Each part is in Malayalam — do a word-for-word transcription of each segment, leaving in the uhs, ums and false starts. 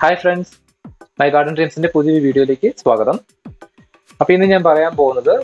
Hi friends, my garden dreams in the പുതിയ വീഡിയോയിലേക്ക് സ്വാഗതം. അപ്പോൾ ഇന്ന് ഞാൻ പറയാൻ പോകുന്നത്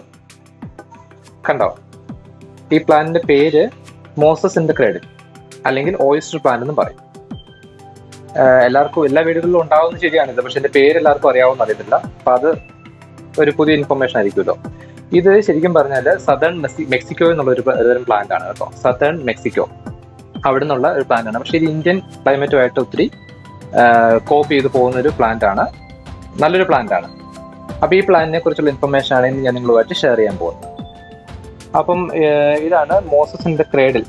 കണ്ടോ ഈ പ്ലാന്റിന്റെ പേര് Moses-in-the-Bullrushes അല്ലെങ്കിൽ Oyster plant എന്ന് പറയും. എല്ലാവർക്കും എല്ലാ വീടുകളിലും ഉണ്ടാവുന്നത് ശരിയാണിത്, പക്ഷെ ഇതിന്റെ പേര് എല്ലാവർക്കും അറിയാവുന്ന അറിയത്തില്ല. അപ്പോൾ അത് ഒരു പുതിയ ഇൻഫർമേഷൻ ആയിരിക്കുമല്ലോ. ഇത് ശരിക്കും പറഞ്ഞാൽ സദേൺ മെക്സിക്കോ എന്നുള്ള ഒരു തരം പ്ലാന്റ് ആണ് കേട്ടോ. സദേൺ മെക്സിക്കോ അവിടെ നിന്നുള്ള ഒരു പ്ലാന്റ് ആണ്. പക്ഷേ ഇത് ഇന്ത്യൻ ക്ലൈമറ്റുമായിട്ട് ഒത്തിരി കോപ്പി ചെയ്ത് പോകുന്ന ഒരു പ്ലാന്റ് ആണ്. നല്ലൊരു പ്ലാന്റ് ആണ്. അപ്പോൾ ഈ പ്ലാന്റിനെ കുറിച്ചുള്ള ഇൻഫർമേഷൻ ആണ് ഇന്ന് ഞാൻ നിങ്ങളുമായിട്ട് ഷെയർ ചെയ്യാൻ പോകുന്നത്. അപ്പം ഇതാണ് Moses-in-the-Cradle.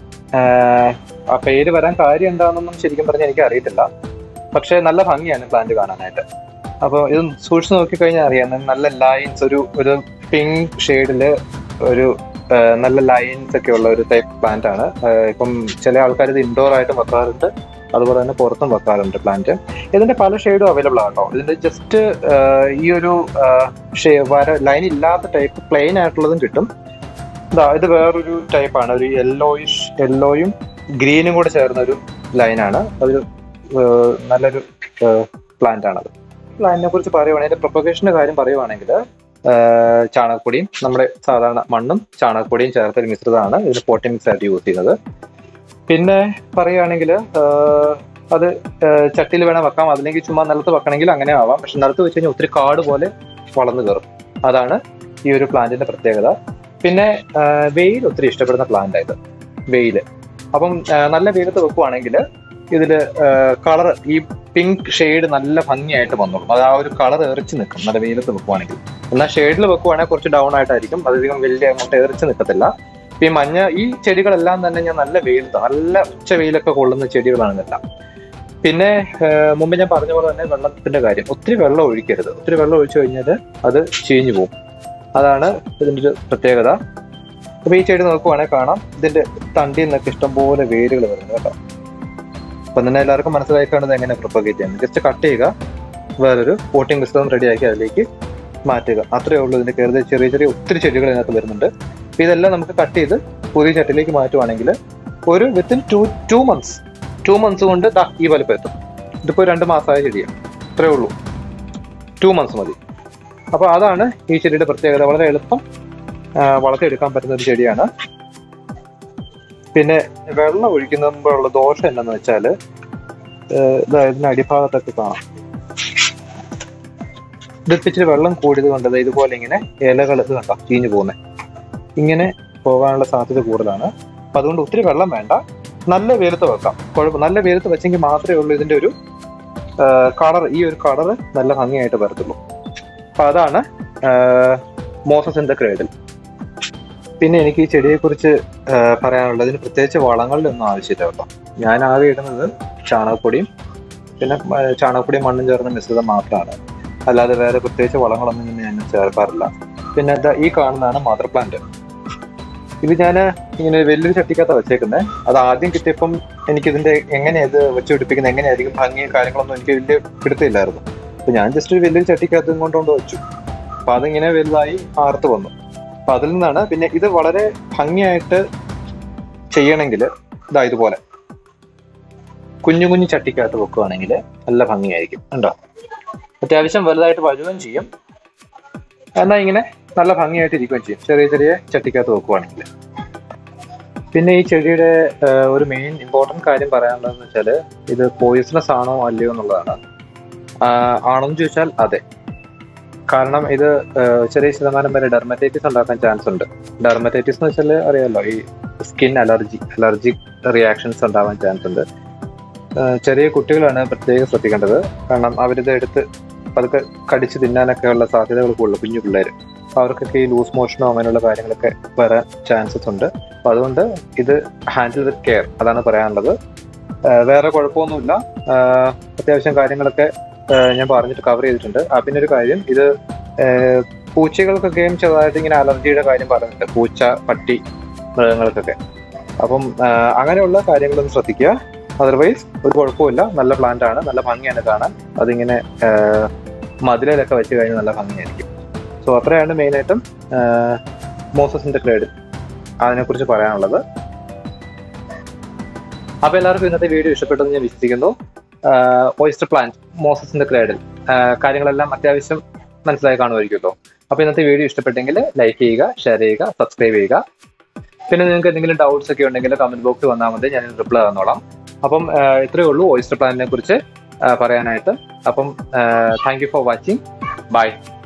ആ പേര് വരാൻ കാര്യം എന്താണെന്നൊന്നും ശരിക്കും പറഞ്ഞാൽ എനിക്ക് അറിയത്തില്ല, പക്ഷെ നല്ല ഭംഗിയാണ് പ്ലാന്റ് കാണാനായിട്ട്. അപ്പോൾ ഇത് സൂക്ഷിച്ച് നോക്കിക്കഴിഞ്ഞാൽ അറിയാം, നല്ല ലൈൻസ്, ഒരു ഒരു പിങ്ക് ഷെയ്ഡില് ഒരു നല്ല ലൈൻസ് ഒക്കെ ഉള്ള ഒരു ടൈപ്പ് പ്ലാന്റ് ആണ്. ഇപ്പം ചില ആൾക്കാർ ഇത് ഇൻഡോർ ആയിട്ട് വെക്കാറുണ്ട്, അതുപോലെ തന്നെ പുറത്തും വെക്കാറുണ്ട് പ്ലാന്റ്. ഇതിന്റെ പല ഷെയ്ഡും അവൈലബിൾ ആട്ടോ. ഇതിന്റെ ജസ്റ്റ് ഈ ഒരു വര ലൈൻ ഇല്ലാത്ത ടൈപ്പ് പ്ലെയിൻ ആയിട്ടുള്ളതും കിട്ടും. ഇതാ ഇത് വേറൊരു ടൈപ്പാണ്, ഒരു യെല്ലോയിഷ് യെല്ലോയും ഗ്രീനും കൂടെ ചേർന്ന ഒരു ലൈനാണ്. അതൊരു നല്ലൊരു പ്ലാന്റ് ആണത്. പ്ലാന്റിനെ കുറിച്ച് പറയുവാണെങ്കിൽ അതിന്റെ പ്രൊപ്പഗേഷന്റെ കാര്യം പറയുവാണെങ്കിൽ ചാണകപ്പൊടിയും നമ്മുടെ സാധാരണ മണ്ണും ചാണകപ്പൊടിയും ചേർത്തൊരു മിശ്രിതമാണ് ഇതിന് പോട്ടിംഗ് മിക്സ് ആയിട്ട് യൂസ് ചെയ്യുന്നത്. പിന്നെ പറയുകയാണെങ്കിൽ അത് ചട്ടിയിൽ വേണം വെക്കാം, അതില്ലെങ്കിൽ ചുമ്മാ നിലത്ത് വെക്കണമെങ്കിൽ അങ്ങനെ ആവാം. പക്ഷെ നിലത്ത് വെച്ച് കഴിഞ്ഞാൽ ഒത്തിരി കാട് പോലെ വളർന്നു കയറും. അതാണ് ഈ ഒരു പ്ലാന്റിന്റെ പ്രത്യേകത. പിന്നെ വെയിൽ ഒത്തിരി ഇഷ്ടപ്പെടുന്ന പ്ലാന്റ് ആയത് വെയില്. അപ്പം നല്ല വെയിലത്ത് വെക്കുവാണെങ്കിൽ ഇതിൽ കളർ ഈ പിങ്ക് ഷെയ്ഡ് നല്ല ഭംഗിയായിട്ട് വന്നോളും. അത് ആ ഒരു കളർ എറിച്ച് നിൽക്കും നല്ല വെയിലത്ത് വെക്കുവാണെങ്കിൽ. എന്നാൽ ഷെയ്ഡിൽ വെക്കുവാണെങ്കിൽ കുറച്ച് ഡൗൺ ആയിട്ടായിരിക്കും, അധികം വലിയ അങ്ങോട്ട് എറിച്ച് നിൽക്കത്തില്ല. ഈ മഞ്ഞ ഈ ചെടികളെല്ലാം തന്നെ ഞാൻ നല്ല വെയിലത്ത്, നല്ല ഉച്ച വെയിലൊക്കെ കൊള്ളുന്ന ചെടികളാണ് ഇതെല്ലാം. പിന്നെ മുമ്പ് ഞാൻ പറഞ്ഞ പോലെ തന്നെ വെള്ളത്തിന്റെ കാര്യം, ഒത്തിരി വെള്ളം ഒഴിക്കരുത്. ഒത്തിരി വെള്ളം ഒഴിച്ചു കഴിഞ്ഞാൽ അത് ചീഞ്ഞു പോകും. അതാണ് ഇതിൻ്റെ ഒരു പ്രത്യേകത. അപ്പൊ ഈ ചെടി നോക്കുവാണെങ്കിൽ കാണാം ഇതിന്റെ തണ്ടിൽ നിന്നൊക്കെ ഇഷ്ടംപോലെ വേരുകൾ വരുന്നത് കേട്ടോ. അപ്പം തന്നെ എല്ലാവർക്കും മനസ്സിലായി കാണുന്നത് എങ്ങനെ പ്രൊപ്പഗേറ്റ് ചെയ്യുന്നത്. ജസ്റ്റ് കട്ട് ചെയ്യുക, വേറൊരു പോട്ടിംഗ് മിശ്രിതം റെഡിയാക്കി അതിലേക്ക് മാറ്റുക, അത്രയേ ഉള്ളൂ. ഇതിന്റെ കയറി ചെറിയ ചെറിയ ഒത്തിരി ചെടികൾ ഇതിനകത്ത് വരുന്നുണ്ട്. അപ്പൊ ഇതെല്ലാം നമുക്ക് കട്ട് ചെയ്ത് പുതിയ ചട്ടിലേക്ക് മാറ്റുവാണെങ്കിൽ ഒരു within two two months two months കൊണ്ട് ദാ ഈ വലുപ്പം എത്തും. ഇതിപ്പോ രണ്ട് മാസമായ ചെടിയാണ്, അത്രയേ ഉള്ളൂ. ടു മന്ത്സ് മതി. അപ്പൊ അതാണ് ഈ ചെടിയുടെ പ്രത്യേകത. വളരെ എളുപ്പം വളർത്തിയെടുക്കാൻ പറ്റുന്ന ഒരു ചെടിയാണ്. പിന്നെ വെള്ളം ഒഴിക്കുമ്പോഴുള്ള ദോഷം എന്താണെന്ന് വെച്ചാൽ ഇതിന് അടിഭാഗത്തൊക്കെ കാണാം, ഇതിപ്പിച്ചിട്ട് വെള്ളം കൂടിയത് കൊണ്ട് ഇതുപോലെ ഇങ്ങനെ ഇലകൾ ഇത് കണ്ടോ ചീഞ്ഞു പോകുന്നത്, ഇങ്ങനെ പോകാനുള്ള സാധ്യത കൂടുതലാണ്. അപ്പൊ അതുകൊണ്ട് ഒത്തിരി വെള്ളം വേണ്ട, നല്ല വെയിലത്ത് വെക്കാം. കുഴപ്പം നല്ല വെയിലത്ത് വെച്ചെങ്കിൽ മാത്രമേ ഉള്ളൂ ഇതിന്റെ ഒരു കളർ, ഈ ഒരു കളർ നല്ല ഭംഗിയായിട്ട് വരത്തുള്ളൂ. അപ്പൊ അതാണ് Moses-in-the-Cradle. പിന്നെ എനിക്ക് ഈ ചെടിയെ കുറിച്ച് പറയാനുള്ളത്, ഇതിന് പ്രത്യേകിച്ച് വളങ്ങളുടെ ഒന്നും ആവശ്യമില്ല കേട്ടോ. ഞാൻ ആകെ ഇടുന്നത് ചാണകപ്പൊടിയും പിന്നെ ചാണകപ്പൊടിയും മണ്ണും ചേർന്ന മിശ്രിതം മാത്രമാണ്, അല്ലാതെ വേറെ പ്രത്യേകിച്ച് വളങ്ങളൊന്നും തന്നെ ഞാൻ ചേർക്കാറില്ല. പിന്നെ ഈ കാണുന്നതാണ് മദർ പ്ലാന്റ്. ഇത് ഞാൻ ഇങ്ങനെ വലിയൊരു ചട്ടിക്കകത്ത് വെച്ചേക്കുന്നത്. അത് ആദ്യം കിട്ടിയപ്പം എനിക്കിതിന്റെ എങ്ങനെയാ ഇത് വെച്ച് പിടിപ്പിക്കുന്നത്, എങ്ങനെയായിരിക്കും ഭംഗി കാര്യങ്ങളൊന്നും എനിക്ക് വലിയ പിടുത്തില്ലായിരുന്നു. അപ്പൊ ഞാൻ ജസ്റ്റ് ഒരു വലിയൊരു ചട്ടിക്കകത്ത് കൊണ്ടുകൊണ്ട് വെച്ചു. അപ്പൊ അതിങ്ങനെ വലുതായി ആർത്ത് വന്നു. അപ്പൊ അതിൽ നിന്നാണ്. പിന്നെ ഇത് വളരെ ഭംഗിയായിട്ട് ചെയ്യണമെങ്കിൽ ഇതാ ഇതുപോലെ കുഞ്ഞു കുഞ്ഞു ചട്ടിക്കകത്ത് വെക്കുകയാണെങ്കിൽ നല്ല ഭംഗിയായിരിക്കും. ഉണ്ടോ, അത്യാവശ്യം വലുതായിട്ട് വലുതും ചെയ്യും, എന്നാൽ ഇങ്ങനെ നല്ല ഭംഗിയായിട്ട് ഇരിക്കുകയും ചെയ്യും ചെറിയ ചെറിയ ചട്ടിക്കകത്ത് വെക്കുവാണെങ്കിൽ. പിന്നെ ഈ ചെടിയുടെ ഒരു മെയിൻ ഇമ്പോർട്ടൻറ്റ് കാര്യം പറയാനുള്ളതെന്ന് വെച്ചാൽ ഇത് പോയിസണസ് ആണോ അല്ലയോ എന്നുള്ളതാണ്. ആണോന്ന് ചോദിച്ചാൽ അതെ, കാരണം ഇത് ചെറിയ ശതമാനം വരെ ഡെർമറ്റൈറ്റിസ് ഉണ്ടാക്കാൻ ചാൻസ് ഉണ്ട്. ഡെർമറ്റൈറ്റിസ് എന്ന് വെച്ചാൽ അറിയാമല്ലോ, ഈ സ്കിൻ അലർജി അലർജിക് റിയാക്ഷൻസ് ഉണ്ടാവാൻ ചാൻസ് ഉണ്ട്. ചെറിയ കുട്ടികളാണ് പ്രത്യേകം ശ്രദ്ധിക്കേണ്ടത്, കാരണം അവരിത് എടുത്ത് പതുക്കെ കടിച്ച് തിന്നാനൊക്കെ ഉള്ള സാധ്യതകൾ കൂടുതൽ, കുഞ്ഞു പിള്ളേർ. അപ്പോൾ അവർക്കൊക്കെ ഈ ലൂസ് മോഷനോ അങ്ങനെയുള്ള കാര്യങ്ങളൊക്കെ വരാൻ ചാൻസസ് ഉണ്ട്. അപ്പോൾ അതുകൊണ്ട് ഇത് ഹാൻഡിൽ വിത്ത് കെയർ, അതാണ് പറയാനുള്ളത്. വേറെ കുഴപ്പമൊന്നുമില്ല, അത്യാവശ്യം കാര്യങ്ങളൊക്കെ ഞാൻ പറഞ്ഞിട്ട് കവർ ചെയ്തിട്ടുണ്ട്. ആ പിന്നെ ഒരു കാര്യം, ഇത് പൂച്ചകൾക്കൊക്കെയും ചെറുതായിട്ട് ഇങ്ങനെ അലർജിയുടെ കാര്യം പറയുന്നുണ്ട്, പൂച്ച പട്ടി മൃഗങ്ങൾക്കൊക്കെ. അപ്പം അങ്ങനെയുള്ള കാര്യങ്ങളൊന്നും ശ്രദ്ധിക്കുക. അതർവൈസ് ഒരു കുഴപ്പമില്ല, നല്ല പ്ലാന്റ് ആണ്, നല്ല ഭംഗിയാണ് കാണാൻ. അതിങ്ങനെ മതിലൊക്കെ വെച്ച് കഴിഞ്ഞാൽ നല്ല ഭംഗിയായിരിക്കും. സോ അത്രയാണ് മെയിനായിട്ടും Moses-in-the-Cradle അതിനെക്കുറിച്ച് പറയാനുള്ളത്. അപ്പോൾ എല്ലാവർക്കും ഇന്നത്തെ വീഡിയോ ഇഷ്ടപ്പെട്ടെന്ന് ഞാൻ വിശ്വസിക്കുന്നു. Oyster plant, Moses in the cradle, കാര്യങ്ങളെല്ലാം അത്യാവശ്യം മനസ്സിലായി കാണുമായിരിക്കുമല്ലോ. അപ്പോൾ ഇന്നത്തെ വീഡിയോ ഇഷ്ടപ്പെട്ടെങ്കിൽ ലൈക്ക് ചെയ്യുക, ഷെയർ ചെയ്യുക, സബ്സ്ക്രൈബ് ചെയ്യുക. പിന്നെ നിങ്ങൾക്ക് എന്തെങ്കിലും ഡൗട്ട്സ് ഒക്കെ ഉണ്ടെങ്കിൽ കമന്റ് ബോക്സിൽ വന്നാൽ മതി, ഞാൻ റിപ്ലൈ തന്നോളാം. അപ്പം ഇത്രയേ ഉള്ളൂ ഓയിസ്റ്റർ പ്ലാന്റിനെ കുറിച്ച് പറയാനായിട്ട്. അപ്പം thank you for watching. By.